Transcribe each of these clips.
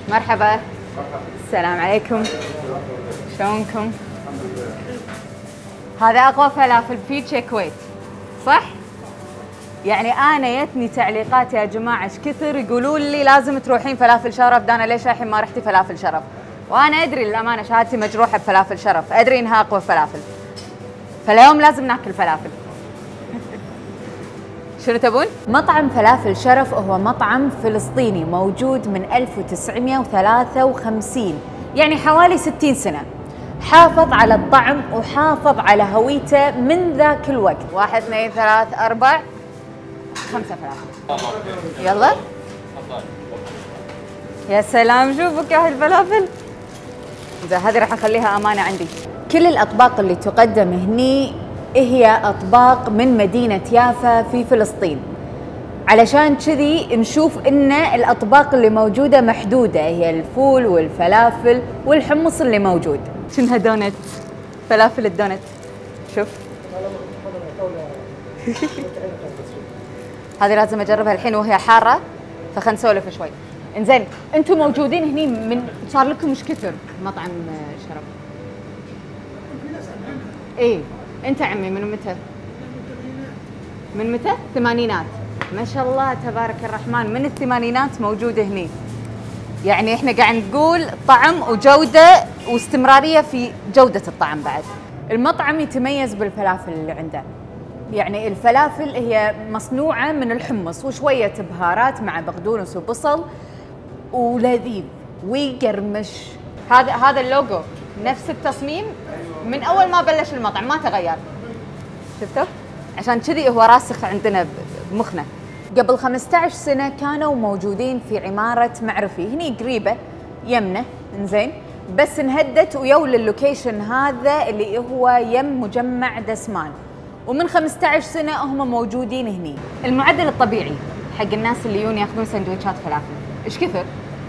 مرحبا. السلام عليكم. شلونكم؟ هذا اقوى فلافل في كويت، صح؟ يعني انا جتني تعليقات يا جماعه ايش كثر يقولون لي لازم تروحين فلافل شرف، دانا ليش الحين ما رحتي فلافل شرف؟ وانا ادري للامانه شهادتي مجروحه بفلافل شرف، ادري انها اقوى فلافل. فاليوم لازم ناكل فلافل. شنو تبون؟ مطعم فلافل شرف هو مطعم فلسطيني موجود من 1953، يعني حوالي 60 سنة. حافظ على الطعم وحافظ على هويته من ذاك الوقت. 1 2 3 4 5 فلافل. يلا. يا سلام، شوفوا كاهل الفلافل. إذا هذه راح أخليها أمانة عندي. كل الأطباق اللي تقدم هني هي أطباق من مدينة يافا في فلسطين، علشان كذي نشوف إن الأطباق اللي موجودة محدودة، هي الفول والفلافل والحمص اللي موجود. شنها دونت، فلافل الدونت. شوف هذه لازم أجربها الحين وهي حارة، فخلنا نسولف شوي. إنزين، أنتم موجودين هني من صار لكم مش كثر مطعم شرف؟ إيه، أنت عمي من متى؟ من متى؟ الثمانينات. ما شاء الله تبارك الرحمن، من الثمانينات موجودة هني. يعني احنا قاعد نقول طعم وجودة واستمرارية في جودة الطعم بعد. المطعم يتميز بالفلافل اللي عنده. يعني الفلافل هي مصنوعة من الحمص وشوية بهارات مع بقدونس وبصل، ولذيذ ويقرمش. هذا اللوجو نفس التصميم من اول ما بلش المطعم، ما تغير. شفتوا؟ عشان كذي هو راسخ عندنا بمخنا. قبل 15 سنة كانوا موجودين في عمارة معرفي، هني قريبة يمنا، انزين، بس انهدت ويو للوكيشن هذا اللي هو يم مجمع دسمان، ومن 15 سنة هم موجودين هني. المعدل الطبيعي حق الناس اللي يجون ياخذون سندويشات فلافل ايش كثر؟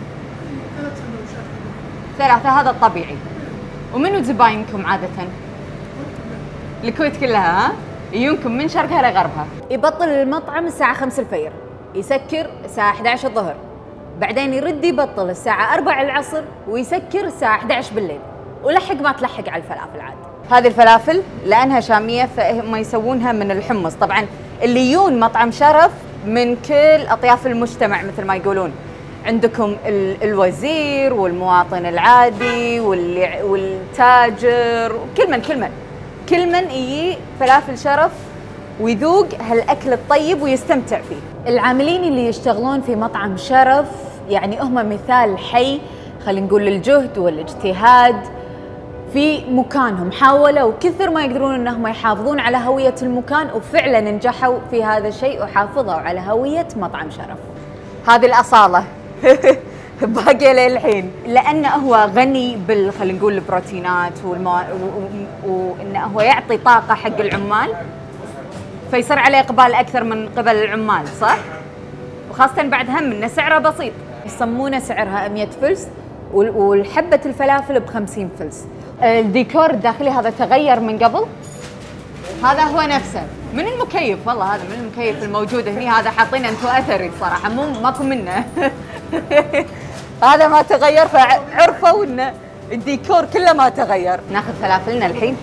3 هذا الطبيعي. ومنو زباينكم عادة؟ الكويت كلها، ها؟ يجونكم من شرقها لغربها. يبطل المطعم الساعة 5 الفجر، يسكر الساعة 11 الظهر، بعدين يرد يبطل الساعة 4 العصر ويسكر الساعة 11 بالليل، ولحق ما تلحق على الفلافل عاد. هذه الفلافل لأنها شامية فهم يسوونها من الحمص. طبعا اللي يجون مطعم شرف من كل أطياف المجتمع مثل ما يقولون، عندكم الوزير والمواطن العادي والتاجر، كل من يجي فلافل شرف ويذوق هالأكل الطيب ويستمتع فيه. العاملين اللي يشتغلون في مطعم شرف يعني هم مثال حي، خلينا نقول للجهد والاجتهاد في مكانهم. حاولوا كثر ما يقدرون انهم يحافظون على هوية المكان، وفعلا نجحوا في هذا الشيء وحافظوا على هوية مطعم شرف. هذه الأصالة باقي للحين، لأنه هو غني خلينا نقول البروتينات وإنه هو يعطي طاقة حق العمال، فيصير عليه إقبال أكثر من قبل العمال، صح؟ وخاصة بعد هم إنه سعره بسيط، يصمونه سعرها 100 فلس، والحبة الفلافل ب50 فلس. الديكور الداخلي هذا تغير من قبل، هذا هو نفسه من المكيف، والله هذا من المكيف الموجود هني، هذا حاطينه انتو اثري صراحه، ماكو منه. هذا ما تغير، فعرفوا ان الديكور كله ما تغير. ناخذ فلافلنا الحين،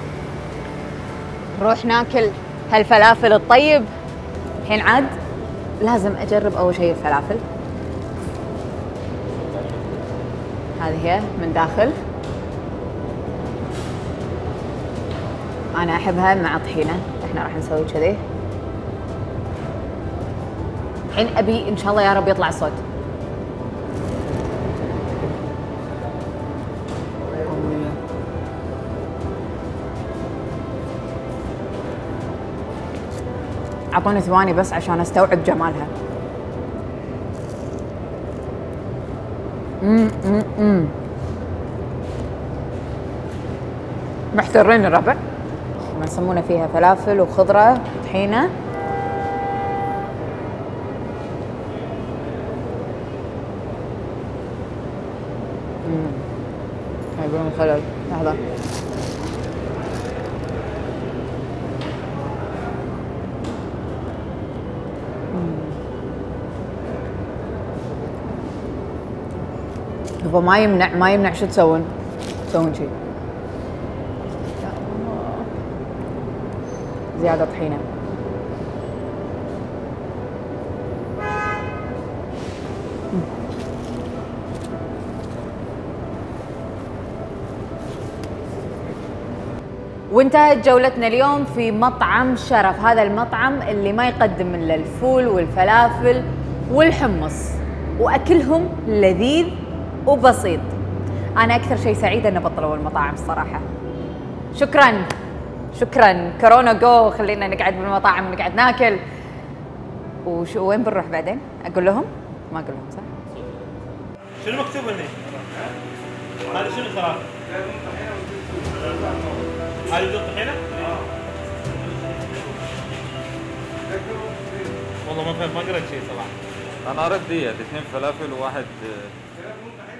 نروح ناكل هالفلافل الطيب. الحين عاد لازم اجرب اول شيء الفلافل. هذه هي من داخل، انا احبها مع طحينه، احنا راح نسوي كذي. الحين ابي ان شاء الله يا رب يطلع الصوت. اعطوني ثواني بس عشان استوعب جمالها. محترين الربع، ما يسمونه فيها فلافل وخضره طحينه. يقولون خلل، لحظه. فما يمنع شو تسوون؟ تسوون شي زيادة طحينة. وانتهت جولتنا اليوم في مطعم شرف. هذا المطعم اللي ما يقدم الا الفول والفلافل والحمص، واكلهم لذيذ وبسيط. انا اكثر شيء سعيده ان بطلوا المطاعم الصراحه. شكرا كورونا جو، خلينا نقعد بالمطاعم ونقعد ناكل. وين بنروح بعدين؟ اقول لهم؟ ما اقول لهم صح؟ شنو مكتوب هنا؟ هذا شنو ثلاثة؟ هذه بدون طحينة؟ والله ما فهمت، ما قريت شيء صراحة. انا رديت 2 فلافل وواحد